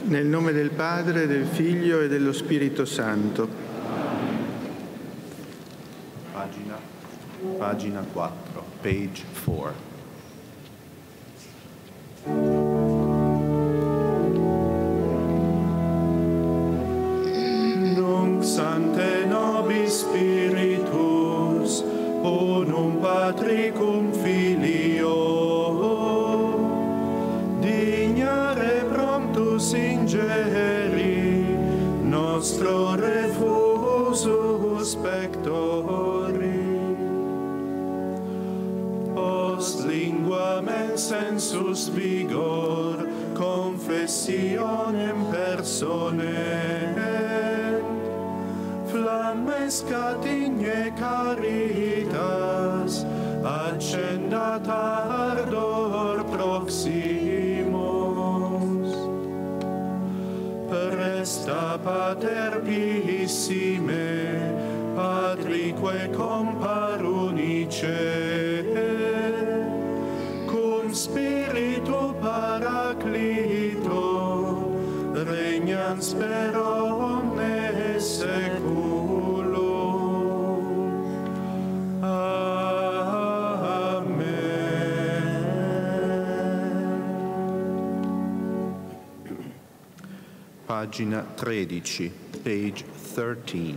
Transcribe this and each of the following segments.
Nel nome del Padre, del Figlio e dello Spirito Santo. Pagina 4, page 4. Nunc Sancte Nobis Spiritus, unum Patricum Filio, dignare promptus ingeri, nostro refusus pectori. Post linguamen sensus vigor, confessionem personae, flammes catigne caritas, accendat ardor proximos. Presta Pater pissime, Patrique compar unice, cum Spiritu Paraclito, regnans per omnes saeculum. Amen. Pagina 13, page 13.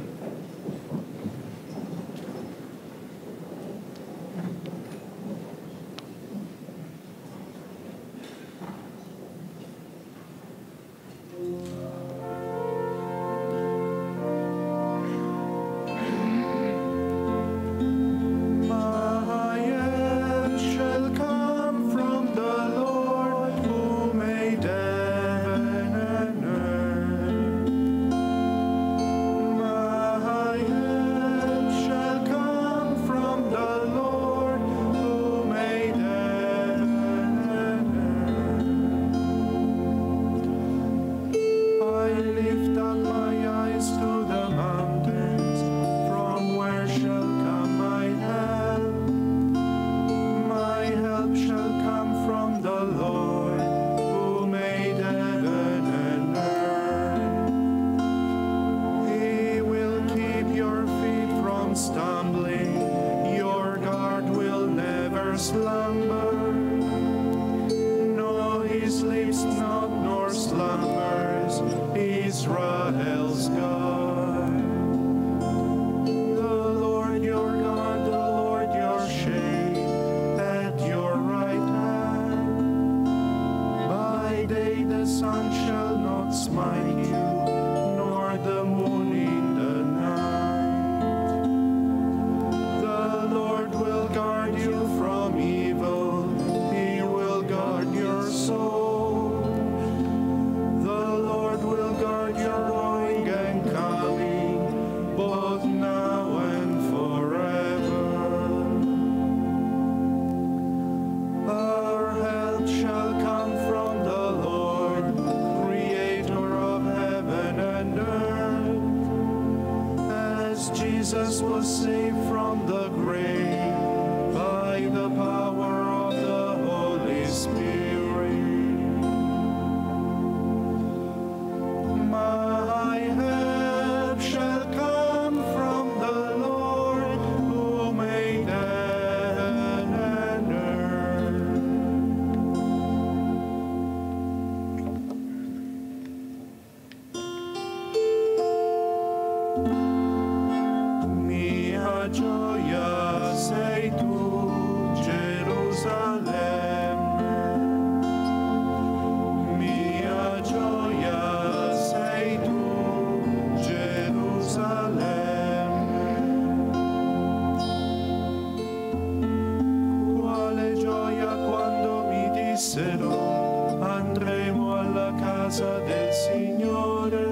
Andremo alla casa del Signore,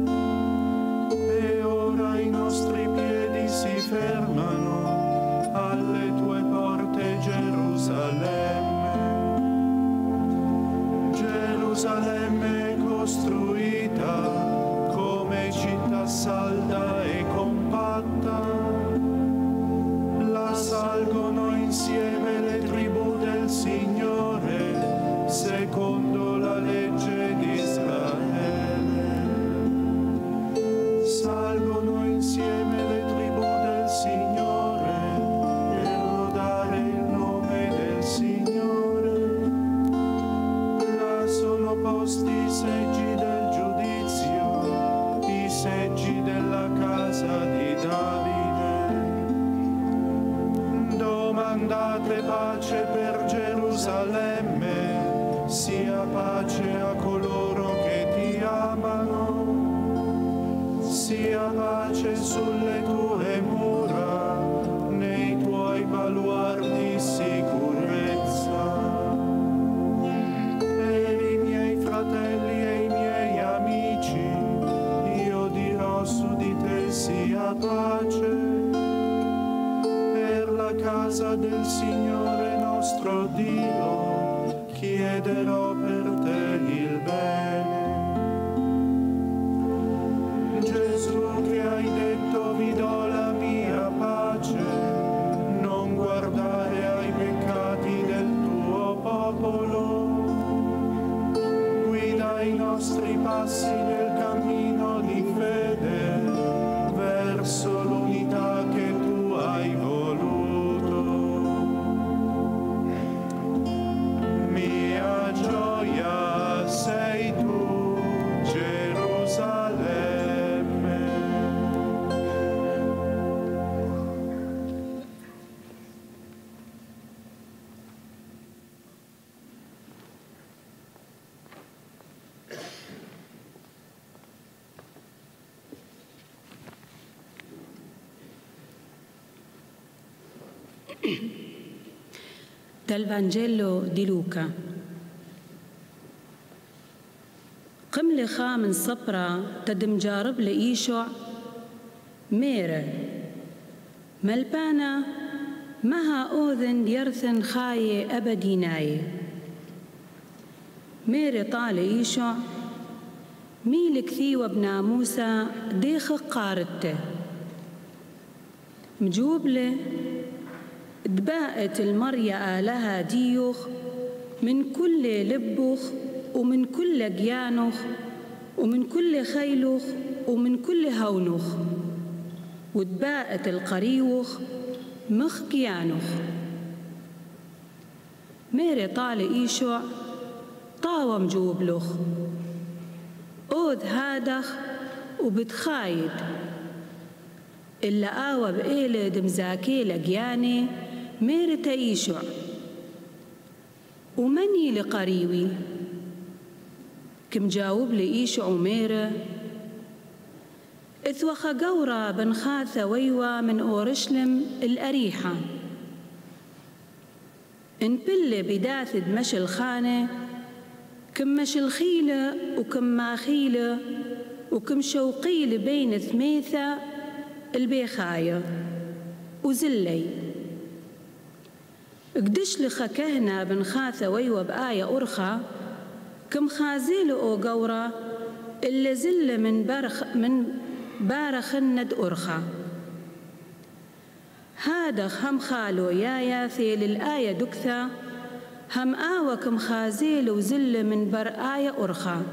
e ora i nostri piedi si fermano alle tue porte, Gerusalemme. Gerusalemme costruita come città salda e compatta, la salgono insieme le tribù del Signore, secondo la legge di Israele. Mandate pace per Gerusalemme, sia pace a coloro che ti amano, sia pace sulle tue mura, nei tuoi baluardi sicurezza. Per i miei fratelli e i miei amici, io dirò su di te sia pace. Casa del Signore nostro Dio, chiederò per te il bene. Gesù che hai detto vi do la mia pace, non guardare ai peccati del tuo popolo. Guida i nostri passi nel cammino di fede, verso l'unità che tu hai voluto. Gioia sei tu, Gerusalemme. Dal Vangelo di Luca. قم لخا من صبرا تدم جارب لإيشع ميرة ملبانا مها أوذن يرثن خاية أبدي ناية ميرة طال إيشع ميلك ثيوة بنا موسى ديخ قارته مجوب له دباءت المريا آلها ديوخ من كل لبوخ ومن كل جيانوخ ومن كل خيلوخ ومن كل هونوخ ودباءت القريوخ مخ جيانوخ ميري طال إيشوع طاوة مجوبلوخ أوذ هادخ وبتخايد إلا آوى بإيلة دمزاكي لجياني ميري تايشوع ومني لقريوي كم جاوب لإيشع وميرة إثوخ قورة بن خاثة ويوة من أورشلم الأريحة إن بل بداث دمش الخانة كم مش الخيلة وكم ماخيلة وكم شوقيل بين ثميثة البيخاية وزلي قدش لخ كهنة بن خاثة ويوة بآية أرخى كم خازيل أو قورة اللي زل من بارخ الند أرخى هذا هم خالو يا ثيل الآية دكثة هم آوى كم خازيل وزل من بر آية أرخى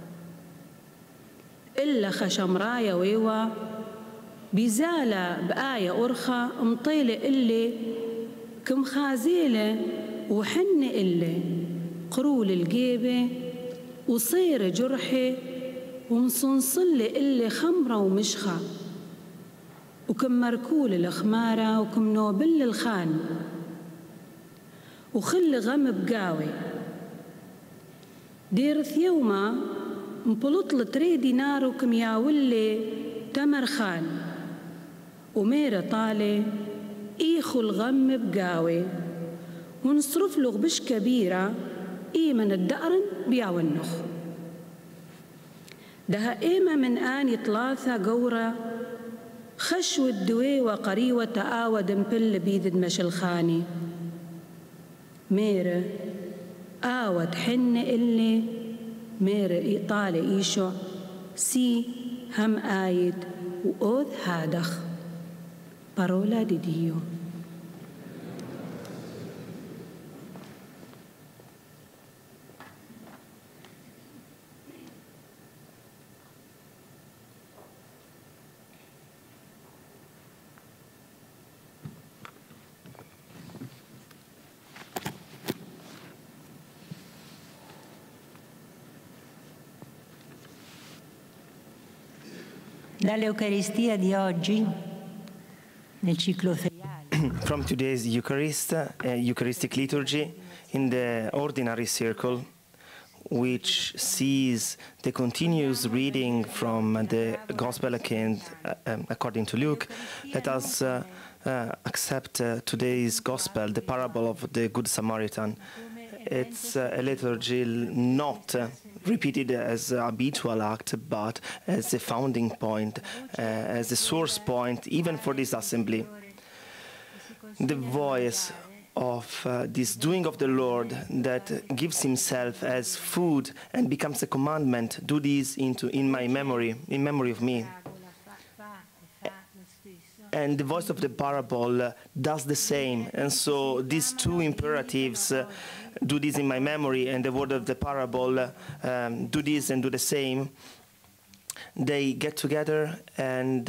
إلا خشمرايا ويوا بزالة بآية أرخى مطيلة إلي كم خازيلة وحن إلي قرول الجيبة وصير جرحي ومصنصل إلي خمرة ومشخة وكم مركول الخمارة وكم نوبل الخان وخل غم بقاوي ديرث يوما مبلطل تريدي نار وكم ياولي تمر خان وميرة طالي إيخو الغم بقاوي ونصرف له بش كبيرة إيمن الدقرن بياونخ دها إيما من آن ثلاثة قورة خشو الدوي وقريوة تآوى دمبل بيذد مشلخاني ميرة آوت حن إلي ميرة إيطالي إيشو سي هم آيد وأوذ هادخ بارولا دي ديو. Dall'Eucaristia di oggi, nel ciclo feriale. from today's Eucharistic liturgy in the ordinary circle, which sees the continuous reading from the Gospel according to Luke. Let us accept today's Gospel, the parable of the Good Samaritan. It's a liturgy not repeated as a habitual act, but as a founding point, as a source point, even for this assembly. The voice of this doing of the Lord that gives himself as food and becomes a commandment. Do this in my memory, in memory of me. And the voice of the parable does the same. And so these two imperatives, do this in my memory, and the word of the parable, do this and do the same, they get together and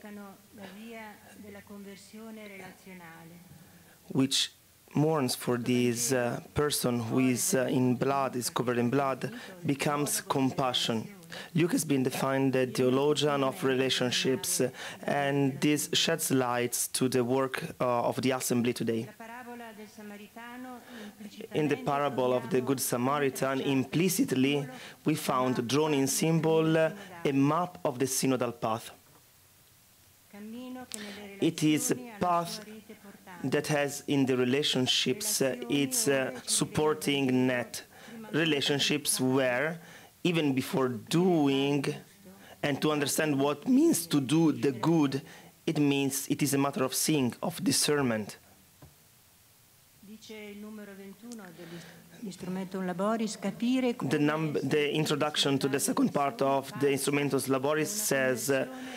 which mourns for this person who is in blood, is covered in blood, becomes compassion. Luke has been defined the theologian of relationships, and this sheds light to the work of the assembly today. In the parable of the Good Samaritan, implicitly we found drawn in symbol a map of the synodal path. It is a path that has in the relationships its supporting net. Relationships where, even before doing and to understand what means to do the good, it means it is a matter of seeing, of discernment. The introduction to the second part of the Instrumentum Laboris says,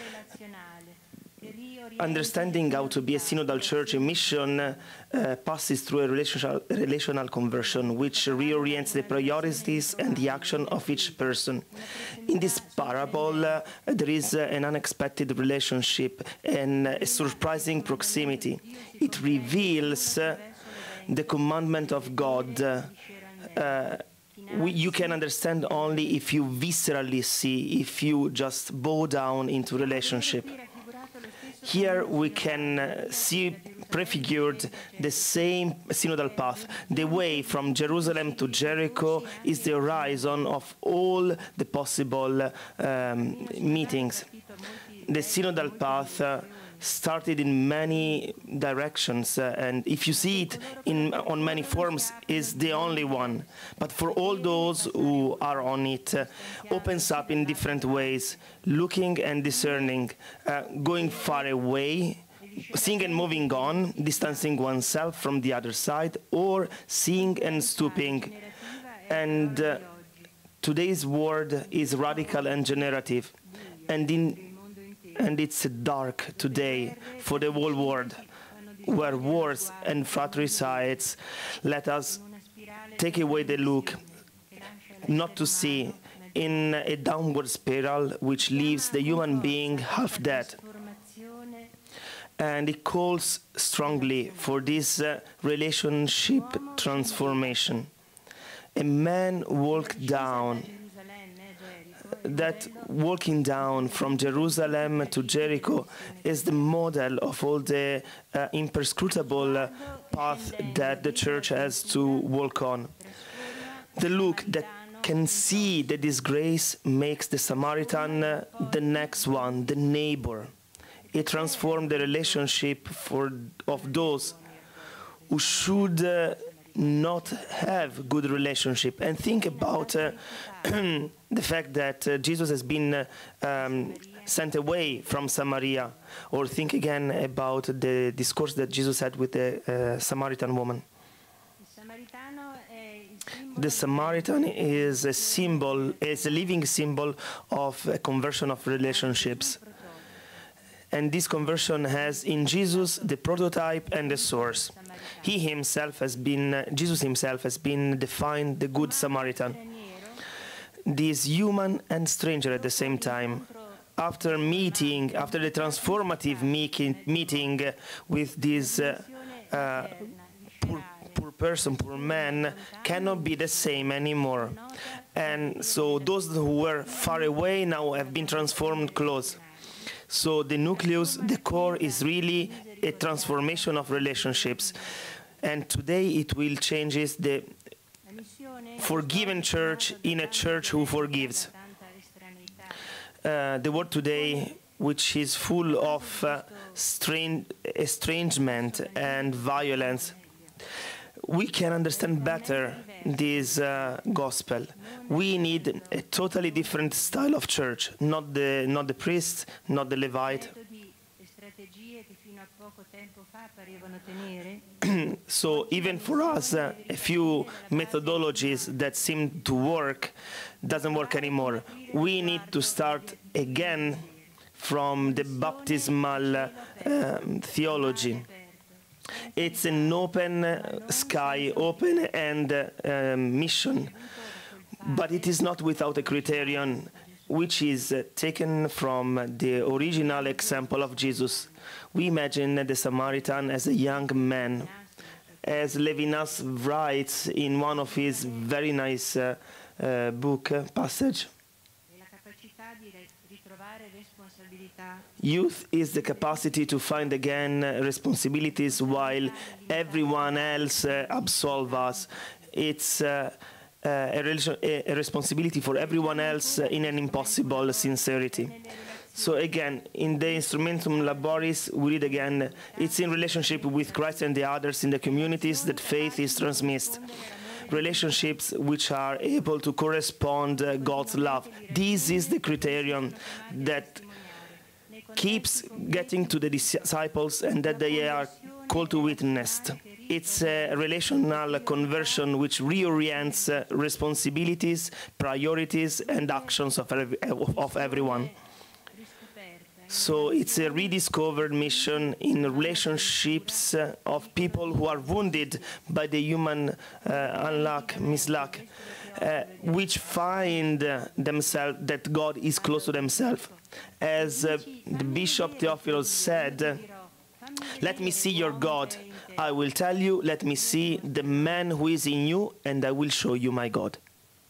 understanding how to be a synodal church in mission passes through a relational conversion, which reorients the priorities and the action of each person. In this parable, there is an unexpected relationship and a surprising proximity. It reveals the commandment of God. You can understand only if you viscerally see, if you just bow down into relationship. Here we can see prefigured the same synodal path. The way from Jerusalem to Jericho is the horizon of all the possible meetings. The synodal path started in many directions, and if you see it on many forms, is the only one. But for all those who are on it, opens up in different ways, looking and discerning, going far away, seeing and moving on, distancing oneself from the other side, or seeing and stooping. And today's word is radical and generative, and it's dark today for the whole world, where wars and fratricides. Let us take away the look, not to see, in a downward spiral which leaves the human being half dead. And it calls strongly for this relationship transformation. A man walked down. That walking down from Jerusalem to Jericho is the model of all the imperscrutable path that the church has to walk on. The look that can see the disgrace makes the Samaritan the next one, the neighbor. It transforms the relationship of those who should not have good relationship. And think about the fact that Jesus has been sent away from Samaria, or think again about the discourse that Jesus had with the Samaritan woman. The Samaritan is a symbol, is a living symbol of a conversion of relationships. And this conversion has in Jesus the prototype and the source. Jesus himself has been defined the Good Samaritan. This human and stranger at the same time. After the transformative meeting with this poor person, poor man, cannot be the same anymore. And so those who were far away now have been transformed close. So the nucleus, the core, is really a transformation of relationships. And today it will change the forgiven church in a church who forgives. The world today, which is full of estrangement and violence, we can understand better this gospel. We need a totally different style of church, not the priest, not the Levite. So even for us, a few methodologies that seem to work doesn't work anymore. We need to start again from the baptismal theology. It's an open sky, open-end mission, but it is not without a criterion, which is taken from the original example of Jesus. We imagine the Samaritan as a young man, as Levinas writes in one of his very nice passage. Youth is the capacity to find again responsibilities while everyone else absolves us. It's a responsibility for everyone else in an impossible sincerity. So again, in the Instrumentum Laboris, we read again, it's in relationship with Christ and the others in the communities that faith is transmitted. Relationships which are able to correspond God's love. This is the criterion that keeps getting to the disciples and that they are called to witness. It's a relational conversion which reorients responsibilities, priorities, and actions of everyone. So it's a rediscovered mission in relationships of people who are wounded by the human misluck, which find themselves that God is close to themselves. As the Bishop Theophilus said, let me see your God. I will tell you, let me see the man who is in you, and I will show you my God.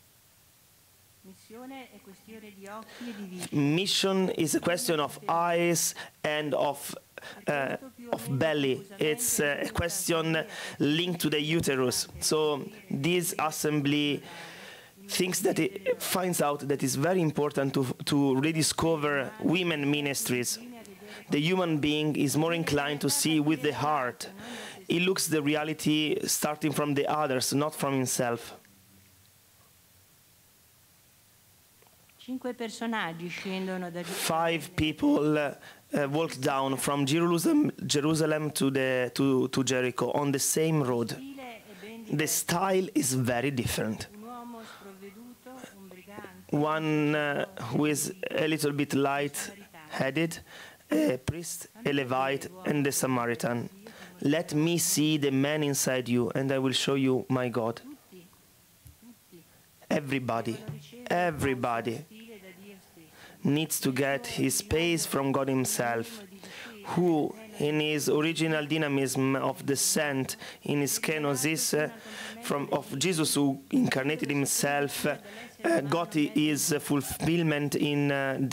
Mission is a question of eyes and of belly. It's a question linked to the uterus. So this assembly thinks that it finds out that it's very important to rediscover women ministries. The human being is more inclined to see with the heart. He looks the reality starting from the others, not from himself. 5 people walked down from Jerusalem to Jericho on the same road. The style is very different. One who is a little bit light-headed, a priest, a Levite, and a Samaritan. Let me see the man inside you, and I will show you my God. Everybody needs to get his space from God himself, who, in his original dynamism of descent, in his kenosis of Jesus who incarnated himself, got his fulfillment in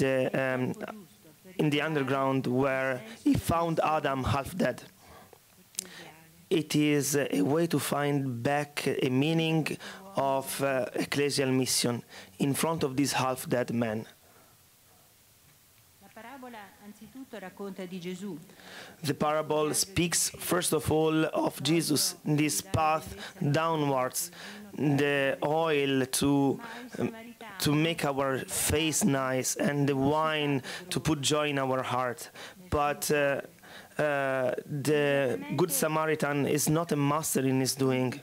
the underground where he found Adam half dead. It is a way to find back a meaning of ecclesial mission in front of this half-dead man. The parable speaks first of all of Jesus, this path downwards, the oil to make our face nice and the wine to put joy in our heart. But the Good Samaritan is not a master in his doing.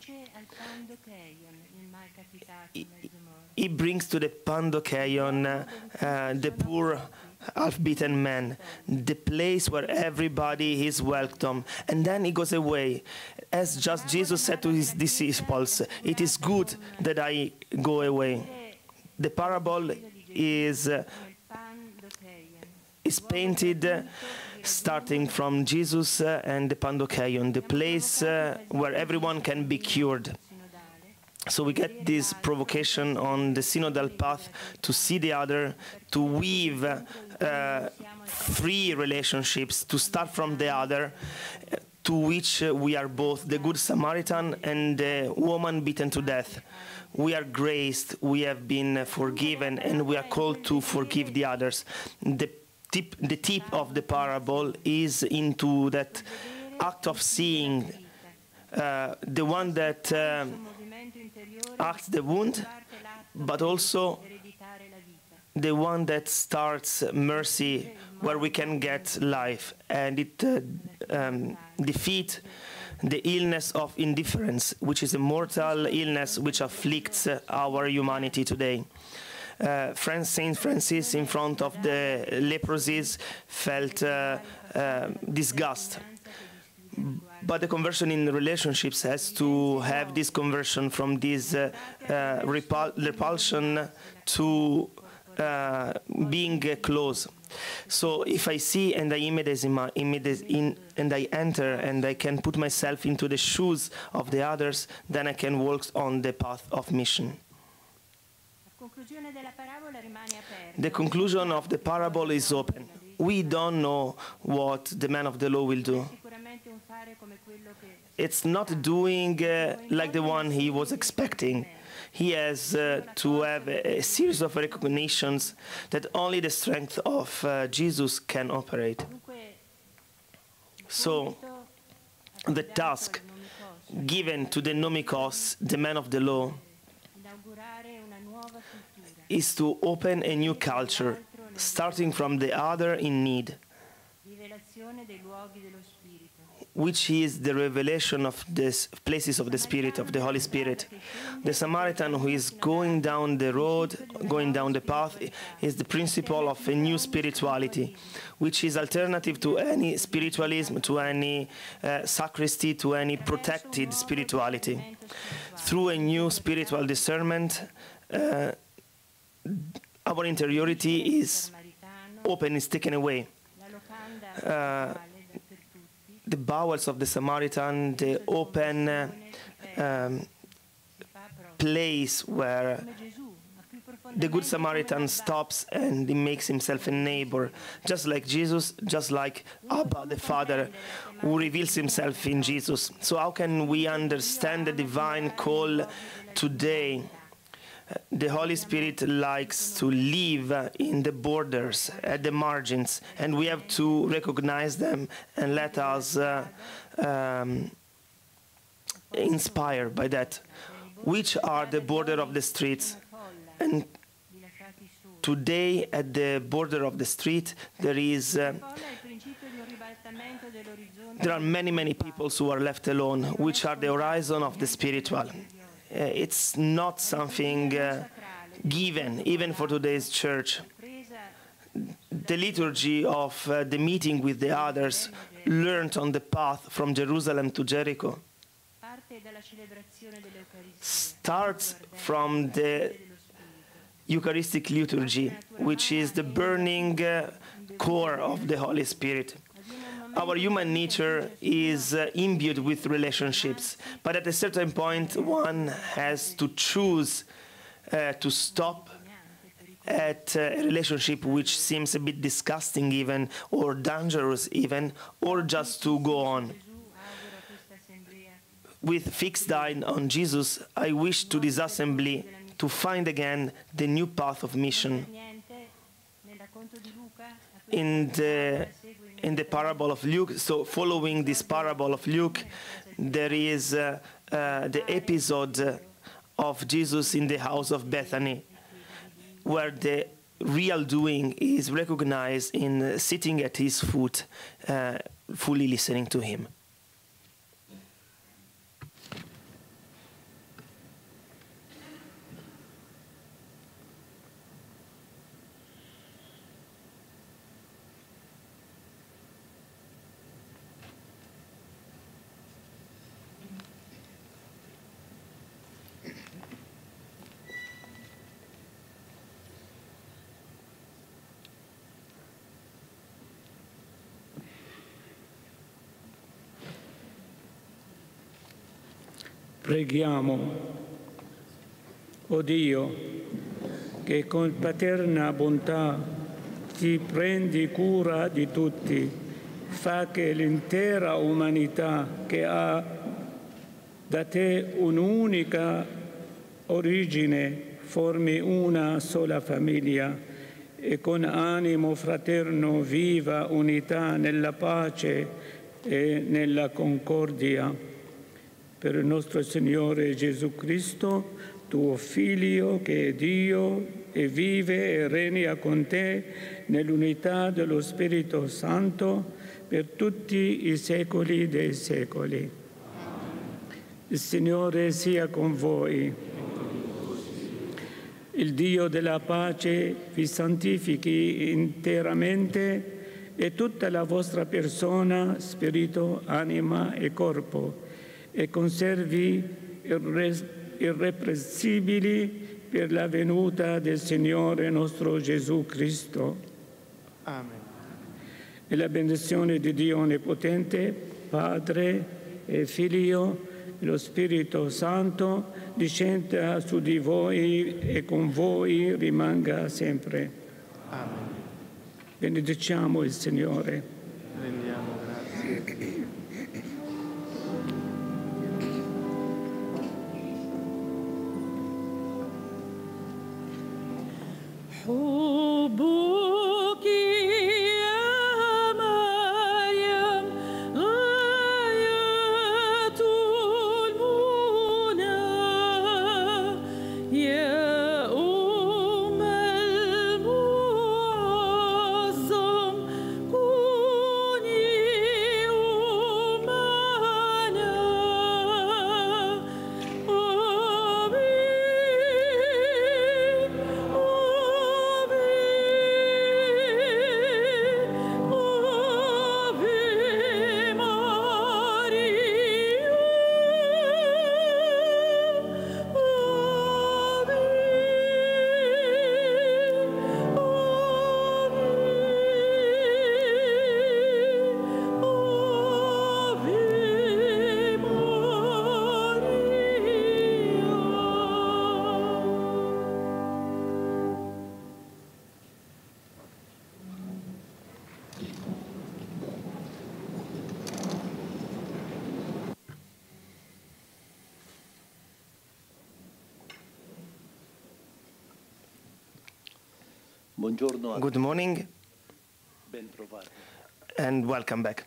He brings to the Pandokeion the poor half-beaten man, the place where everybody is welcome, and then he goes away. As just Jesus said to his disciples, it is good that I go away. The parable is painted starting from Jesus and the Pandokeion, the place where everyone can be cured. So we get this provocation on the synodal path to see the other, to weave free relationships, to start from the other, to which we are both the Good Samaritan and the woman beaten to death. We are graced, we have been forgiven, and we are called to forgive the others. The tip of the parable is into that act of seeing the one that acts the wound, but also the one that starts mercy where we can get life, and it defeats the illness of indifference, which is a mortal illness which afflicts our humanity today. Saint Francis, in front of the leprosies, felt disgust. But the conversion in relationships has to have this conversion from this repulsion to being close. So if I see and I and I enter and I can put myself into the shoes of the others, then I can walk on the path of mission. The conclusion of the parable is open. We don't know what the man of the law will do. It's not doing like the one he was expecting. He has to have a series of recognitions that only the strength of Jesus can operate. So the task given to the nomikos, the man of the law, is to open a new culture, starting from the other in need, which is the revelation of the places of the Spirit, of the Holy Spirit. The Samaritan who is going down the road, going down the path, is the principle of a new spirituality, which is alternative to any spiritualism, to any sacristy, to any protected spirituality. Through a new spiritual discernment, our interiority is open, is taken away. The bowels of the Samaritan, the open place where the Good Samaritan stops and he makes himself a neighbor, just like Jesus, just like Abba, the Father, who reveals himself in Jesus. So how can we understand the divine call today? The Holy Spirit likes to live in the borders, at the margins, and we have to recognize them and let us inspire by that. Which are the border of the streets? And today, at the border of the street, there are many people who are left alone, which are the horizon of the spiritual. It's not something given, even for today's church. The liturgy of the meeting with the others, learned on the path from Jerusalem to Jericho, starts from the Eucharistic liturgy, which is the burning core of the Holy Spirit. Our human nature is imbued with relationships, but at a certain point one has to choose to stop at a relationship which seems a bit disgusting even, or dangerous even, or just to go on. With fixed eye on Jesus, I wish to this assembly to find again the new path of mission. In the parable of Luke, so following this parable of Luke, there is the episode of Jesus in the house of Bethany, where the real doing is recognized in sitting at his foot, fully listening to him. Preghiamo. O Dio, che con paterna bontà ti prendi cura di tutti, fa che l'intera umanità, che ha da te un'unica origine, formi una sola famiglia e con animo fraterno viva unità nella pace e nella concordia. Per il nostro Signore Gesù Cristo, tuo Figlio, che è Dio e vive e regna con te nell'unità dello Spirito Santo per tutti i secoli dei secoli. Il Signore sia con voi. Il Dio della pace vi santifichi interamente e tutta la vostra persona, spirito, anima e corpo, e conservi irreprensibili per la venuta del Signore nostro Gesù Cristo. Amen. E la benedizione di Dio Onnipotente, Padre e Figlio e lo Spirito Santo discenda su di voi e con voi rimanga sempre. Amen. Benediciamo il Signore. Rendiamo grazie. حبك يا مريم غاية المنى يا أم المعظم كوني أمنا Good morning and welcome back.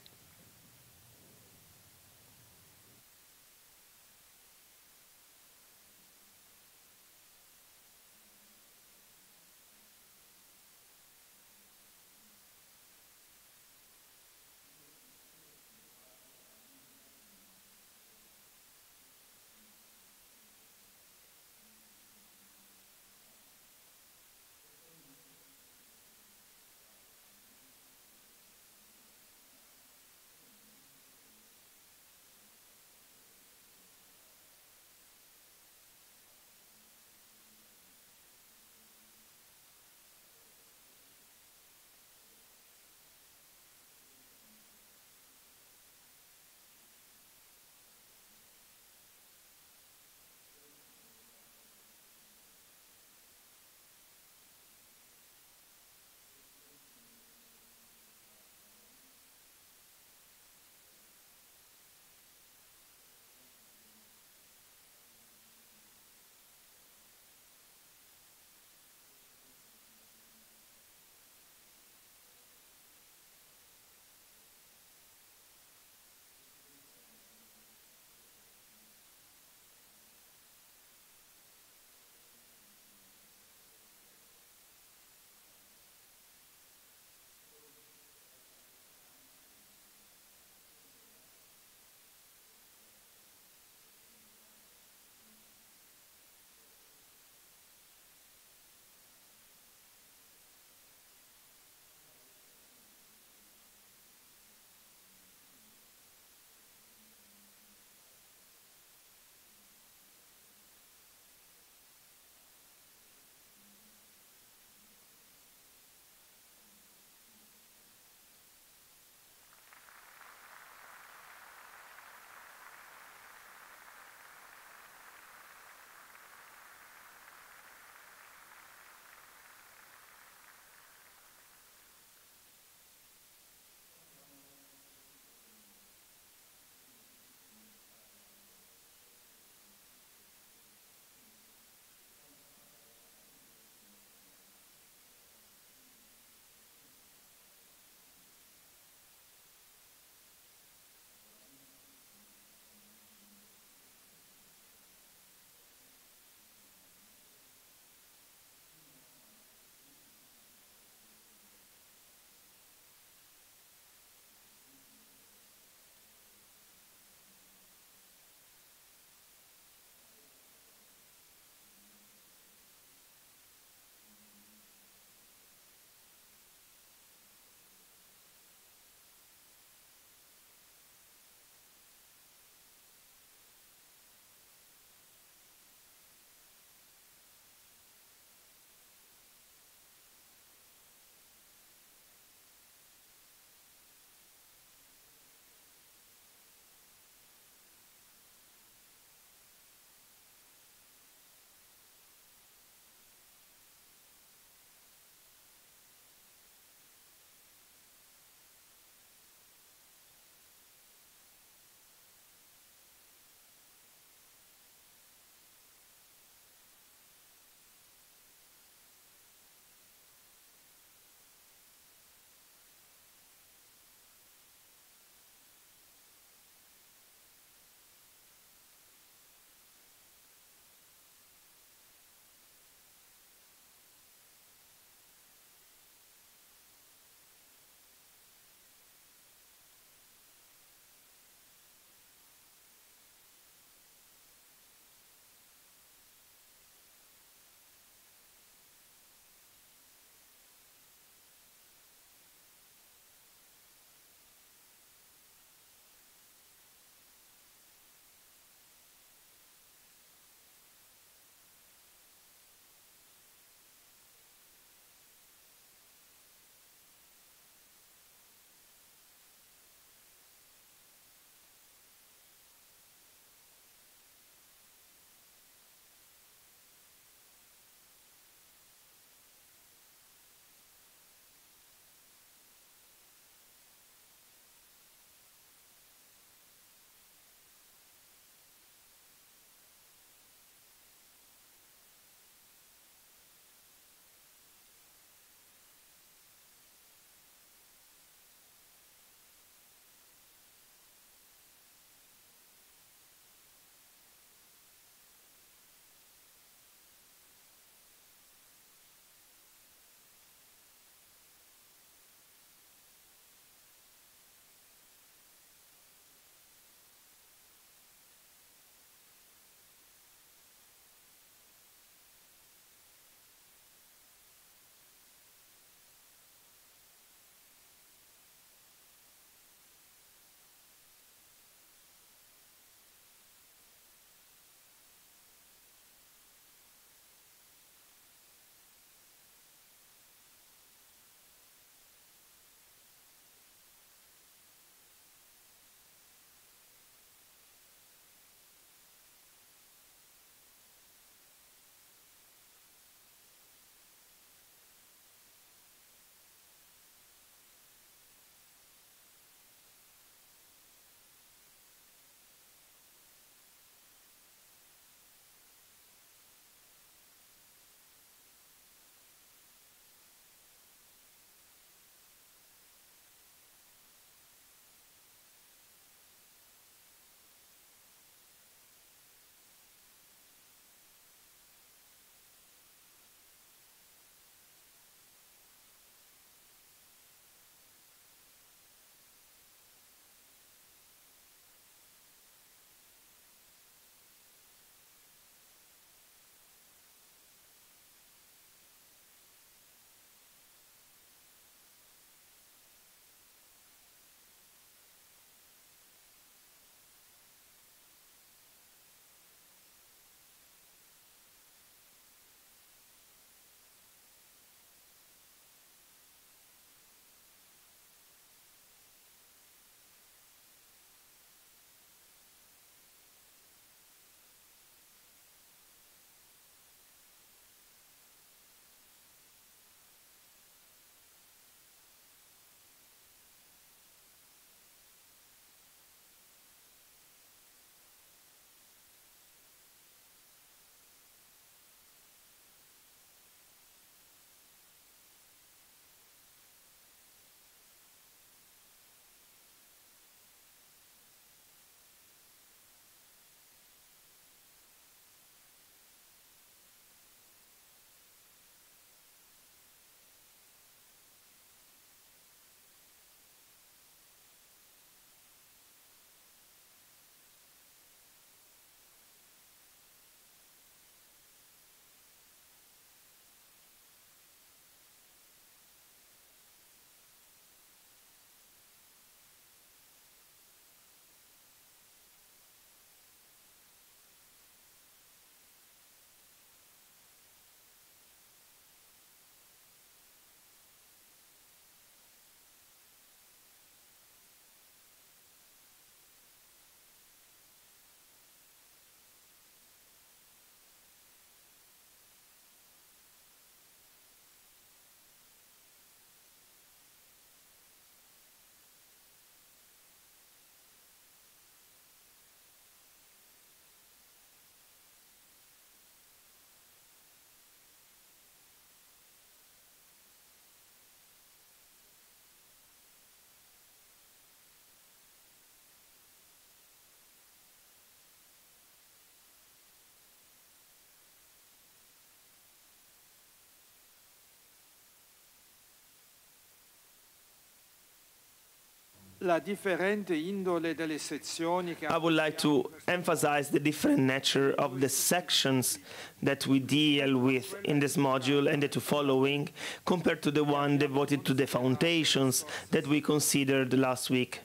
la differente indole delle sezioni che I would like to emphasize the different nature of the sections that we deal with in this module and the two following compared to the one devoted to the foundations that we considered last week.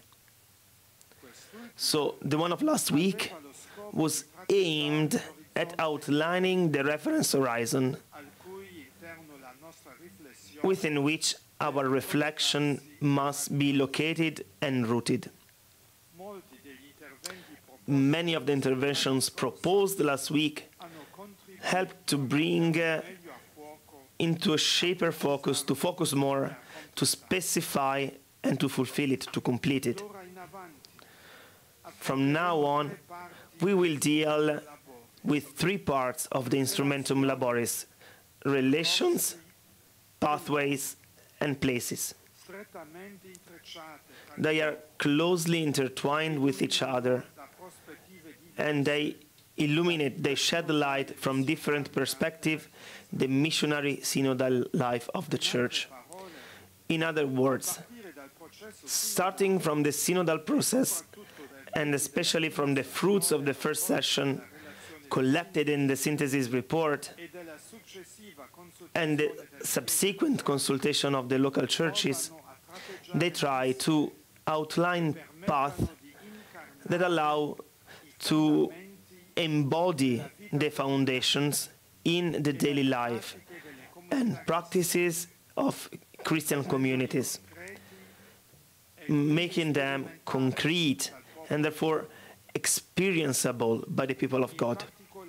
So the one of last week was aimed at outlining the reference horizon within which our reflection must be located and rooted. Many of the interventions proposed last week helped to bring into a shaper focus, to focus more, to specify and to fulfill it, to complete it. From now on, we will deal with three parts of the Instrumentum Laboris: relations, pathways, and places. They are closely intertwined with each other, and they illuminate, they shed light from different perspectives, the missionary synodal life of the Church. In other words, starting from the synodal process, and especially from the fruits of the first session collected in the synthesis report, and the subsequent consultation of the local churches, they try to outline paths that allow to embody the foundations in the daily life and practices of Christian communities, making them concrete and therefore experienceable by the people of God.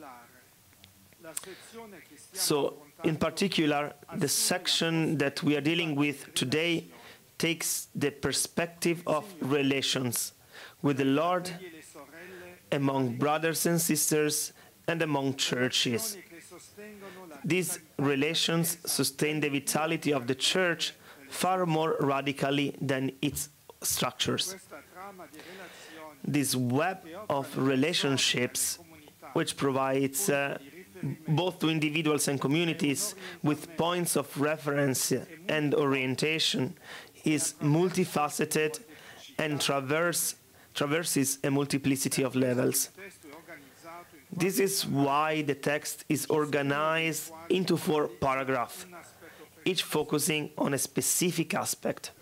So, in particular, the section that we are dealing with today takes the perspective of relations with the Lord, among brothers and sisters, and among churches. These relations sustain the vitality of the Church far more radically than its structures. This web of relationships, which provides both to individuals and communities with points of reference and orientation, is multifaceted and traverses a multiplicity of levels. This is why the text is organized into 4 paragraphs, each focusing on a specific aspect.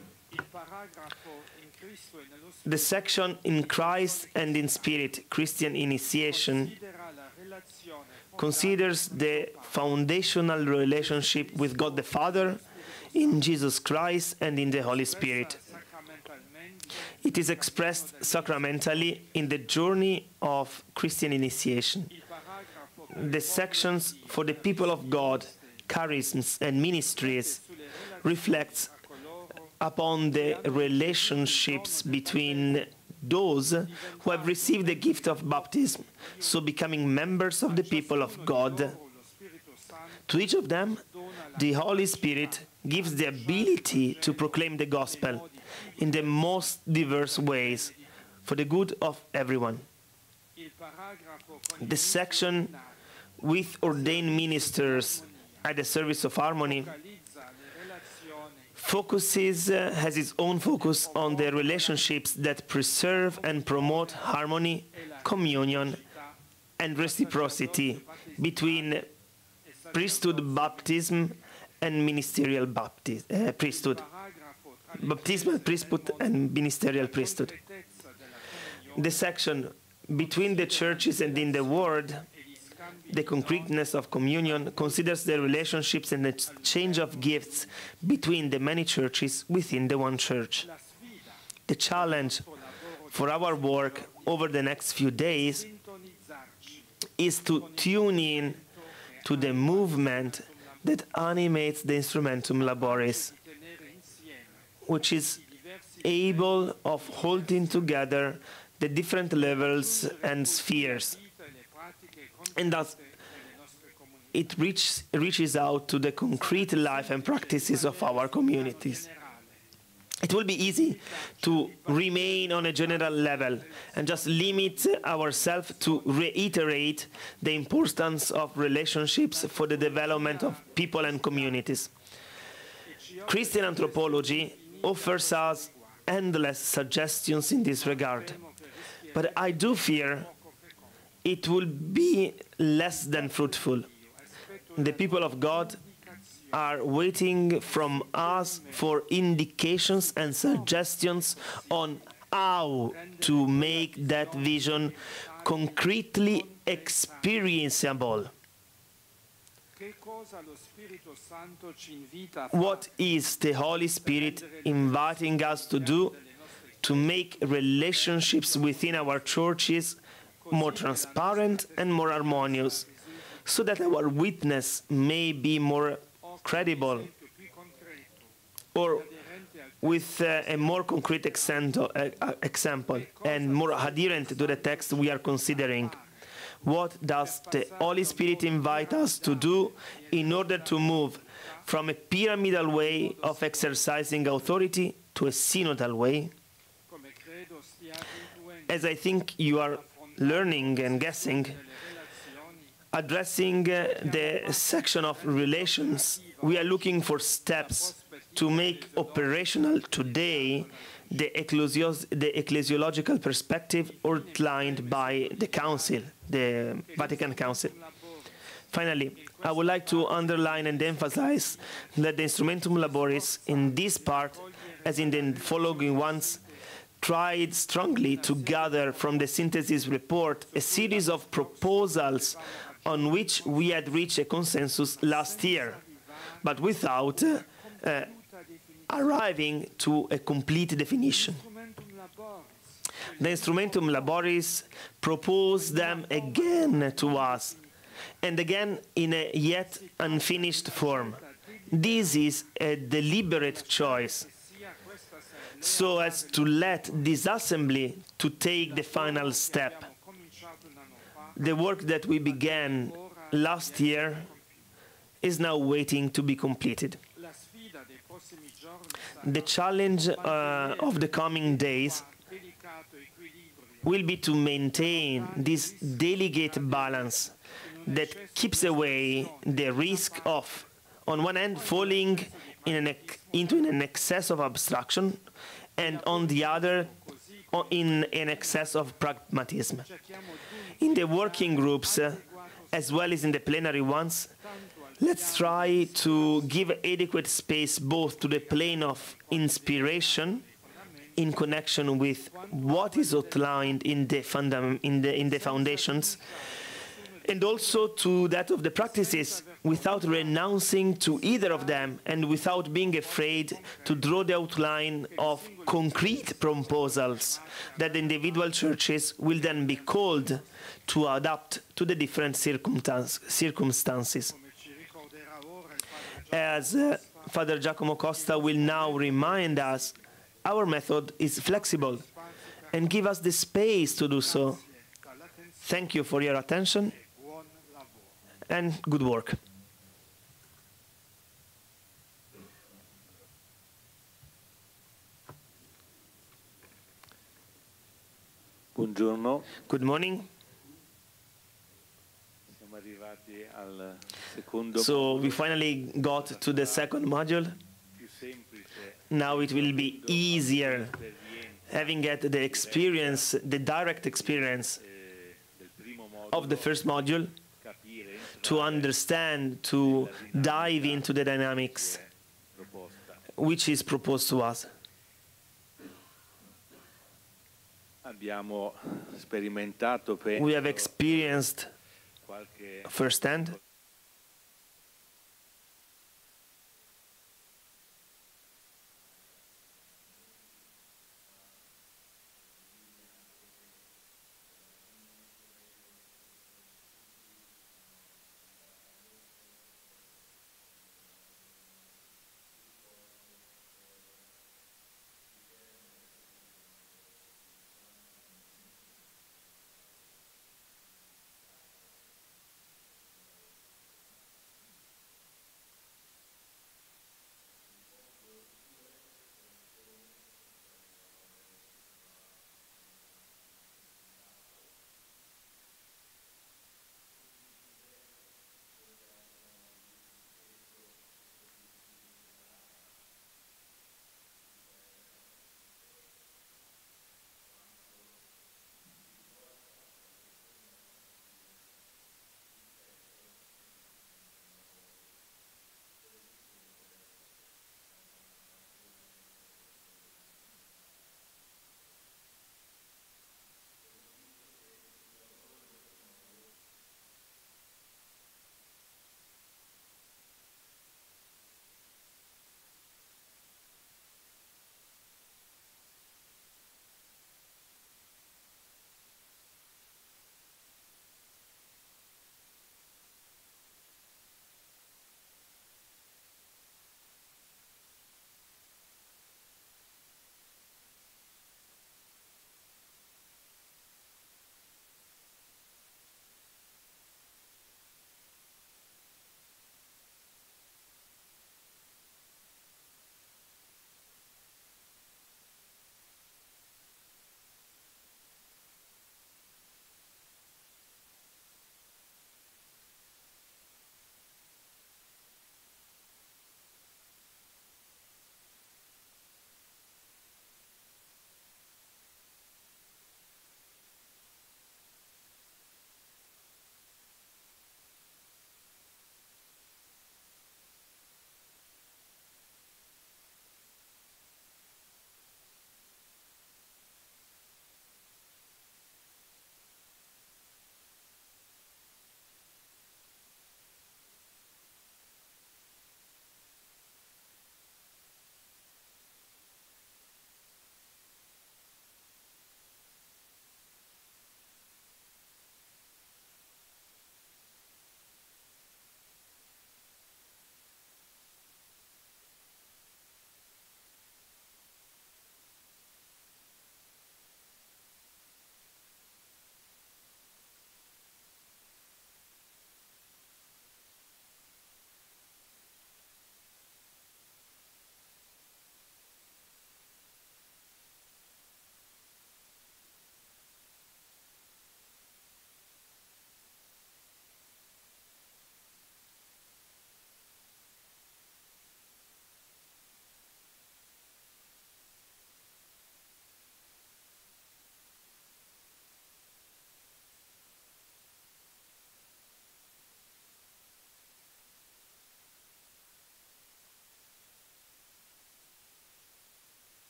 The section in Christ and in Spirit, Christian initiation, considers the foundational relationship with God the Father, in Jesus Christ, and in the Holy Spirit. It is expressed sacramentally in the journey of Christian initiation. The sections for the people of God, charisms and ministries, reflects upon the relationships between those who have received the gift of baptism, so becoming members of the people of God. To each of them, the Holy Spirit gives the ability to proclaim the gospel in the most diverse ways for the good of everyone. The section with ordained ministers at the service of harmony has its own focus on the relationships that preserve and promote harmony, communion, and reciprocity between priesthood baptism and ministerial priesthood. Baptismal priesthood and ministerial priesthood. The section between the churches and in the world, the concreteness of communion, considers the relationships and exchange of gifts between the many churches within the one church. The challenge for our work over the next few days is to tune in to the movement that animates the Instrumentum Laboris, which is able of holding together the different levels and spheres, and thus it reaches out to the concrete life and practices of our communities. It will be easy to remain on a general level and just limit ourselves to reiterate the importance of relationships for the development of people and communities. Christian anthropology offers us endless suggestions in this regard. But I do fear it will be less than fruitful. The people of God are waiting from us for indications and suggestions on how to make that vision concretely experienceable. What is the Holy Spirit inviting us to do to make relationships within our churches more transparent and more harmonious, so that our witness may be more credible, or with a more concrete example and more adherent to the text we are considering? What does the Holy Spirit invite us to do in order to move from a pyramidal way of exercising authority to a synodal way? As I think you are learning and guessing, addressing the section of relations, we are looking for steps to make operational today the ecclesiological perspective outlined by the Council, the Vatican Council. Finally, I would like to underline and emphasize that the Instrumentum Laboris in this part, as in the following ones, tried strongly to gather from the synthesis report a series of proposals on which we had reached a consensus last year, but without arriving to a complete definition. The Instrumentum Laboris proposed them again to us, and again in a yet unfinished form. This is a deliberate choice, so as to let this assembly to take the final step. The work that we began last year is now waiting to be completed. The challenge of the coming days will be to maintain this delicate balance that keeps away the risk of, on one hand, falling into an excess of abstraction, and on the other, in an excess of pragmatism. In the working groups, as well as in the plenary ones, let's try to give adequate space both to the plane of inspiration in connection with what is outlined in the foundations, and also to that of the practices, without renouncing to either of them and without being afraid to draw the outline of concrete proposals that the individual churches will then be called to adapt to the different circumstances. As Father Giacomo Costa will now remind us, our method is flexible and give us the space to do so. Thank you for your attention and good work. Buongiorno. Good morning. So we finally got to the second module. Now it will be easier, having had the experience, the direct experience of the first module, to understand, to dive into the dynamics which is proposed to us. We have experienced firsthand